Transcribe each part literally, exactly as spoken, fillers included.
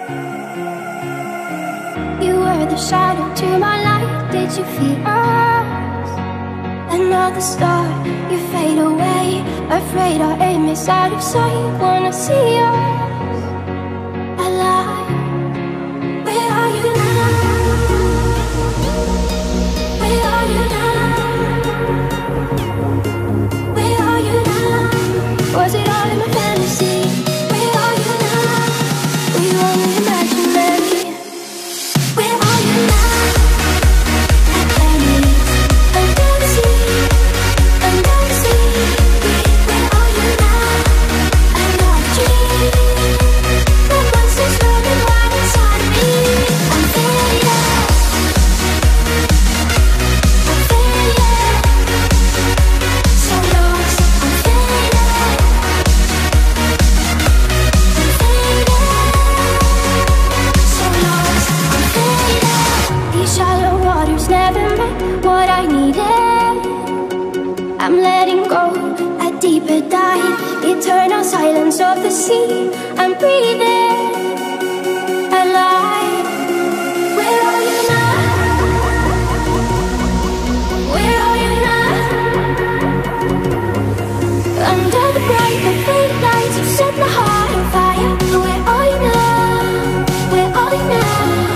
You were the shadow to my light. Did you feel us? Another star, you fade away. Afraid our aim is out of sight. Wanna see us alive. Where are you now? Where are you now? Where are you now? Was it all in my fantasy? Where are you now? Were you only imaginary? Where are you now? Under the sea, under the sea. Where are you now? Another dream. The monsters running wild inside me. I'm faded. I'm faded. So lost. I'm faded. I'm faded. So lost. I'm faded. These shallow waters never met what I needed. I'm letting go a deeper dive. Eternal silence of the sea. I'm breathing alive. Where are you now? Where are you now? Under the bright and fake lights, you set my heart on fire. Where are you now? Where are you now?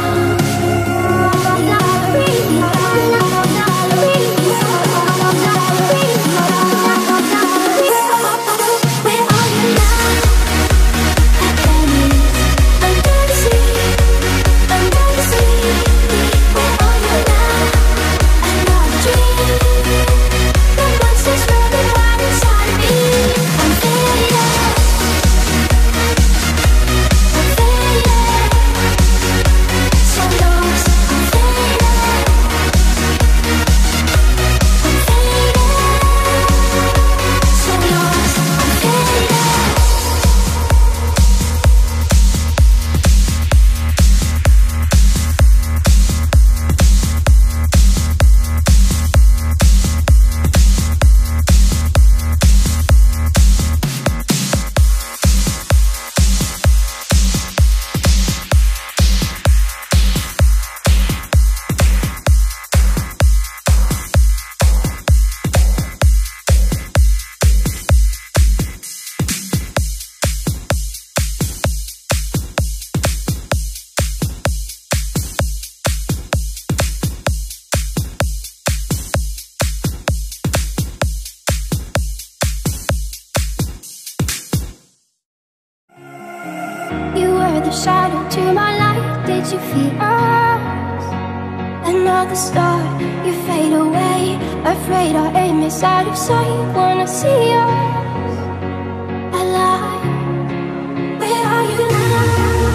You were the shadow to my light. Did you feel us? Another star, you fade away. Afraid our aim is out of sight. Wanna see us alive. Where are you now?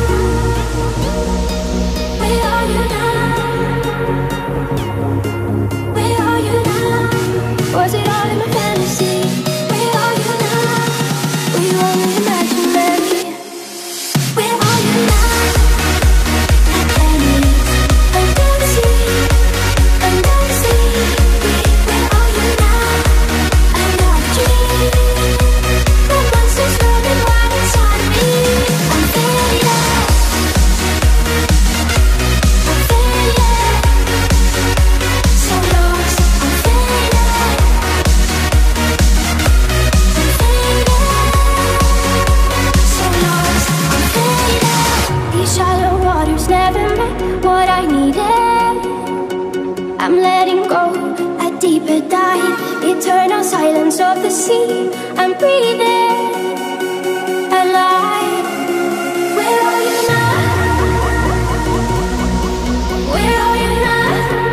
Where are you now? Where are you now? Was it all in my fantasy? Where are you now? Were you only imaginary? Where are you now? Under the sea, under the sea. Where are you now? Another dream. The monsters running wild inside me. I'm faded. I'm faded. So lost. I'm faded. I'm faded. So lost. I'm faded. These shallow waters never met what I needed. I'm letting go a deeper dive. Eternal silence of the sea. I'm breathing alive. Where are you now? Where are you now?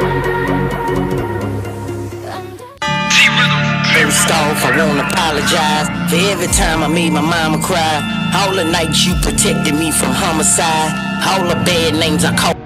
First off, I wanna apologize for every time I made my mama cry. All the nights you protected me from homicide. All the bad names I called.